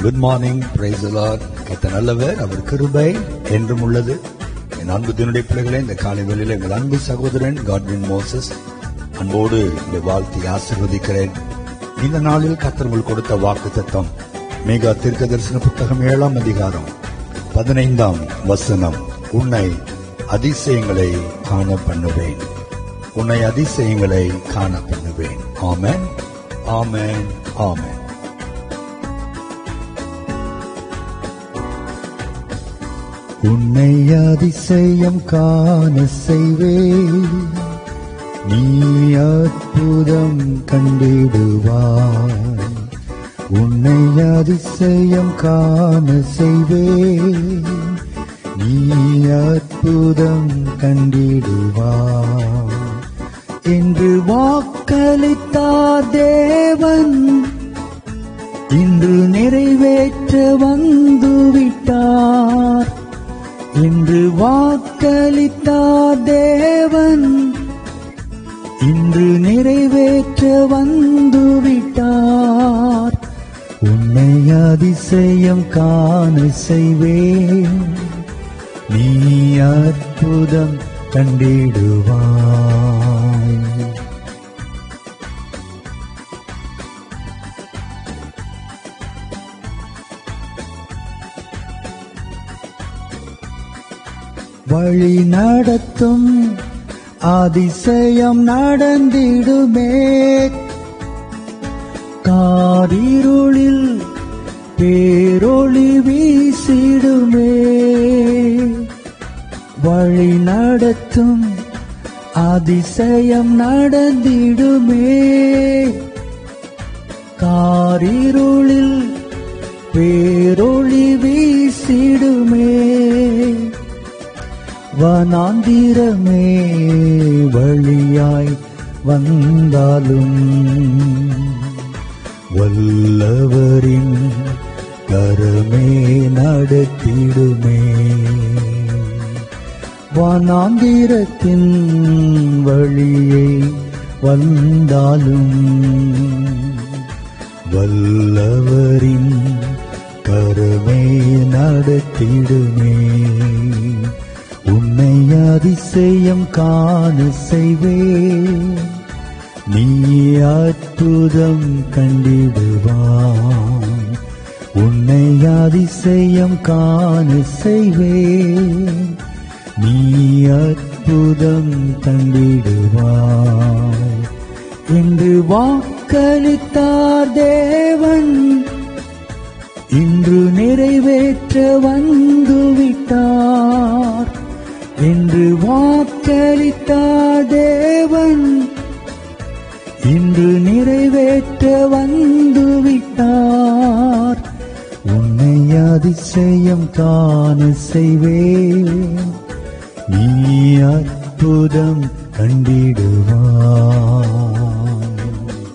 Good morning. Praise the Lord. கர்த்தர் நல்லவர், அவர் கிருபை என்றும் உள்ளது. என் அன்பு தினுடைய பிள்ளைகளே, இந்த காலை வேளையிலே எங்கள் அன்பு சகோதரன் காட்வின் மோசஸ் அன்போடு இந்த வாழ்த்தி ஆசீர்வதிக்கிறேன். இந்த நாளில் கர்த்தர் உங்களுக்கு கொடுத்த வாக்குத்தத்தம் மேகா தீர்க்கதரிசன புத்தகம் 7ஆம் அதிகாரம் 15ஆம் வசனம். உன்னை அதிசயங்களை காண பண்ணுவேன், உன்னை அதிசயங்களை காண பண்ணுவேன். ஆமென், ஆமென், ஆமென். உன்னை அதிசயம் காண செய்வேன், நீ அற்புதம் கண்டிடுவாய். உன்னை அதிசயம் காண செய்வேன், நீ அற்புதம் கண்டிடுவாய். என்று வாக்களித்தார் தேவன், இன்று நிறைவேற்ற வந்துவிட்டார். இன்று வாக்களித்தார் தேவன், இன்று நிறைவேற்ற வந்துவிட்டார். உன்னை அதிசயம் காண செய்வேன், நீ அற்புதம் கண்டிடுவாய். வழி நடத்தும் அதிசயம் நடந்திடுமே, காரிருளில் பேரொளி வீசிடுமே. வழி நடத்தும் அதிசயம் நடந்திடுமே, காரிருளில் பேரொளி வீசிடுமே. வனாந்திரமே வழியாய் வந்தாலும் வல்லவரின் கரமே நடத்திடுமே. வனாந்திரத்தின் வழியை வந்தாலும் வல்லவரின் கரமே நடத்திடுமே. உன்னை அதிசயம் காண செய்வேன், நீ அற்புதம் கண்டிடுவாய். உன்னை அதிசயம் காண செய்வேன், நீ அற்புதம் கண்டிடுவாய். என்று வாக்களித்தார் தேவன், இன்று நிறைவேற்ற வந்துவிட்டார். என்று வாக்களித்தார் தேவன், இன்று நிறைவேற்ற வந்துவிட்டார். உன்னை அதிசயம் காண செய்வேன், நீ அற்புதம் கண்டிடுவாய்.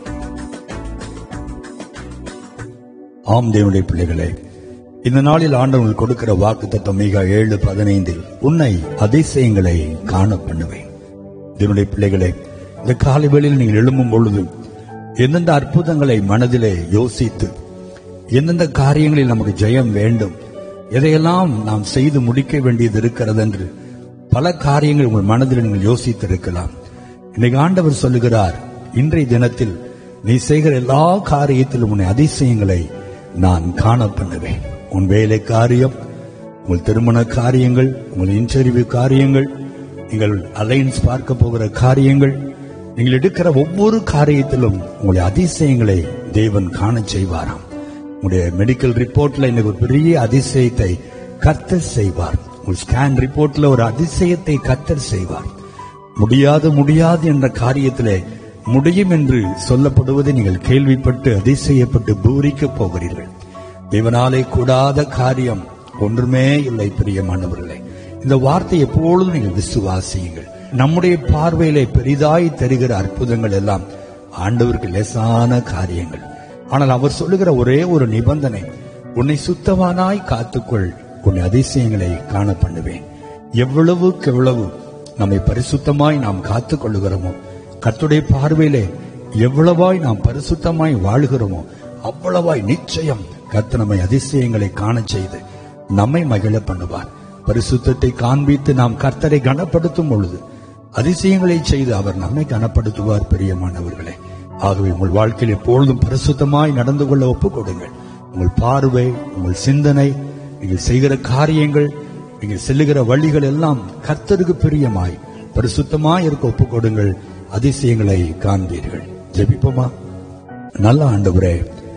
ஆம் தேவனுடைய பிள்ளைகளே, இந்த நாளில் ஆண்டவர்கள் கொடுக்கிற வாக்குத்தத்தம் மீகா 7:15, உன்னை அதிசயங்களை காண பண்ணுவேன். தேவனுடைய பிள்ளைகளே, இந்த காலை வேளையில் நீங்கள் எழும்பும் பொழுது எந்தெந்த அற்புதங்களை மனதிலே யோசித்து, எந்தெந்த காரியங்களில் நமக்கு ஜெயம் வேண்டும், எதையெல்லாம் நாம் செய்து முடிக்க வேண்டியது இருக்கிறது என்று பல காரியங்கள் உங்கள் மனதில் நீங்கள் யோசித்திருக்கலாம். இன்னைக்கு ஆண்டவர் சொல்லுகிறார், இன்றைய தினத்தில் நீ செய்கிற எல்லா காரியத்திலும் உன்னை அதிசயங்களை நான் காண பண்ணுவேன். உன் வேலை காரியம், உங்கள் திருமண காரியங்கள், உங்கள் இன்டர்வியூ காரியங்கள், நீங்கள் அலைன்ஸ் பார்க்க போகிற காரியங்கள், நீங்கள் எடுக்கிற ஒவ்வொரு காரியத்திலும் உங்களுடைய அதிசயங்களை தேவன் காண செய்வாராம். உங்களுடைய மெடிக்கல் ரிப்போர்ட்ல இன்னைக்கு ஒரு பெரிய அதிசயத்தை கர்த்தர் செய்வார். உங்கள் ஸ்கேன் ரிப்போர்ட்ல ஒரு அதிசயத்தை கர்த்தர் செய்வார். முடியாது என்ற காரியத்திலே முடியும் என்று சொல்லப்படுவதை நீங்கள் கேள்விப்பட்டு அதிசயப்பட்டு பூரிக்க போகிறீர்கள். தேவனாலே கூடாத காரியம் ஒன்றுமே இல்லை. பிரியமானவர்களே, இந்த வார்த்தை எப்பொழுதும் நீங்கள் விசுவாசியுங்கள். நம்முடைய பார்வையிலே பெரிதாய் தெரிகிற அற்புதங்கள் எல்லாம் ஆண்டவருக்கு லேசான காரியங்கள். ஆனால் அவர் சொல்லுகிற ஒரே ஒரு நிபந்தனை, உன்னை சுத்தவானாய் காத்துக்கொள், உன்னை அதிசயங்களை காண பண்ணுவேன். எவ்வளவுக்கு எவ்வளவு நம்மை பரிசுத்தமாய் நாம் காத்துக் கொள்ளுகிறோமோ, கர்த்தருடைய பார்வையிலே எவ்வளவாய் நாம் பரிசுத்தமாய் வாழ்கிறோமோ, அவ்வளவாய் நிச்சயம் கர்த்தர் நம்மை அதிசயங்களை காண செய்து நம்மை மகிழ பண்ணுவார். பரிசுத்தத்தை காண்பித்து நாம் கர்த்தரை கனப்படுத்தும் பொழுது அதிசயங்களை செய்து அவர் நம்மை கனப்படுத்துவார். பிரியமானவர்களே, ஆகவே உங்கள் வாழ்க்கையில் எப்பொழுதும் பரிசுத்தமாய் நடந்து கொள்ள ஒப்புக் கொடுங்கள். உங்கள் பார்வை, உங்கள் சிந்தனை, நீங்கள் செய்கிற காரியங்கள், நீங்கள் செல்லுகிற வழிகள் எல்லாம் கர்த்தருக்கு பிரியமாய் பரிசுத்தமாய் இருக்க ஒப்புக் கொடுங்கள். அதிசயங்களை காண்பீர்கள். ஜெபிப்போமா? நல்ல ஆண்டவரே,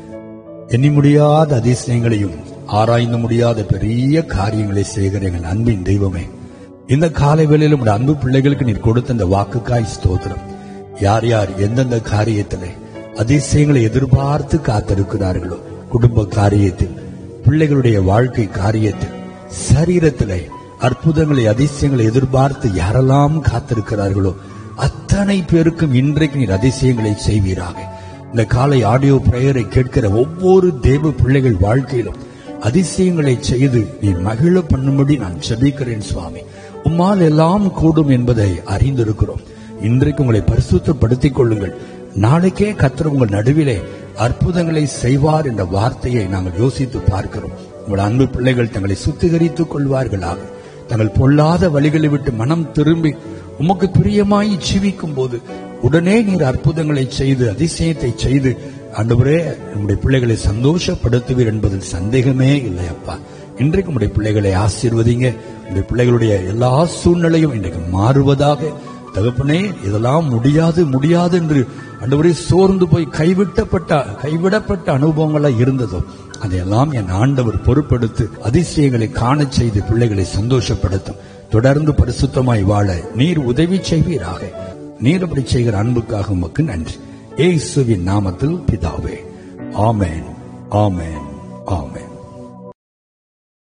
எண்ணி முடியாத அதிசயங்களையும் ஆராய்ந்து முடியாத பெரிய காரியங்களை செய்கிற எங்கள் அன்பின் தெய்வமே, இந்த காலை வேளையில் உடைய அன்பு பிள்ளைகளுக்கு நீர் கொடுத்த இந்த வாக்குக்காய் ஸ்தோத்திரம். யார் யார் எந்தெந்த காரியத்திலே அதிசயங்களை எதிர்பார்த்து காத்திருக்கிறார்களோ, குடும்ப காரியத்தில், பிள்ளைகளுடைய வாழ்க்கை காரியத்தில், சரீரத்திலே அற்புதங்களை அதிசயங்களை எதிர்பார்த்து யாரெல்லாம் காத்திருக்கிறார்களோ அத்தனை பேருக்கும் இன்றைக்கு நீர் அதிசயங்களை செய்வீராக. இந்த காலை ஆடியோ பிரேயரை கேட்கிற ஒவ்வொரு தேவ பிள்ளைகள் வாழ்க்கையிலும் அதிசயங்களை செய்து நீர் மகிழ பண்ணும்படி நான் ஜெபிக்கிறேன் சுவாமி. உம்மால் எல்லாம் கூடும் என்பதை அறிந்திருக்கிறோம். இன்றைக்கு உங்களை பரிசுத்தப்படுத்திக் கொள்ளுங்கள். நாளைக்கே கர்த்தர் உங்கள் நடுவிலே அற்புதங்களை செய்வார் என்ற வார்த்தையை நாங்கள் யோசித்து பார்க்கிறோம். உங்கள் அன்பு பிள்ளைகள் தங்களை சுத்திகரித்துக் கொள்வார்களாக. தங்கள் பொல்லாத வழிகளை விட்டு மனம் திரும்பி உமக்கு பிரியமாய் ஜீவிக்கும் போது உடனே நீர் அற்புதங்களை செய்து அதிசயத்தை செய்து ஆண்டவரே நம்முடைய பிள்ளைகளை சந்தோஷப்படுத்துவீர் என்பதில் சந்தேகமே இல்லை. அப்பா, இன்றைக்கு உடைய பிள்ளைகளை ஆசீர்வதிங்க. உடைய பிள்ளைகளுடைய எல்லா சூழ்நிலையும் இன்றைக்கு மாறுவதாக. தகப்பனே, இதெல்லாம் முடியாது முடியாது என்று ஆண்டவரே சோர்ந்து போய் கைவிடப்பட்ட அனுபவங்களா இருந்ததோ அதையெல்லாம் என் ஆண்டவர் பொறுப்படுத்தி அதிசயங்களை காண செய்து பிள்ளைகளை சந்தோஷப்படுத்தும். தொடர்ந்து பரிசுத்தமாய் வாழ நீர் உதவி செய்வீராக. நீர் அப்படி செய்கிற அன்புக்காக உமக்கு நன்றி. இயேசுவின் நாமத்தில் பிதாவே, ஆமென், ஆமென், ஆமென்.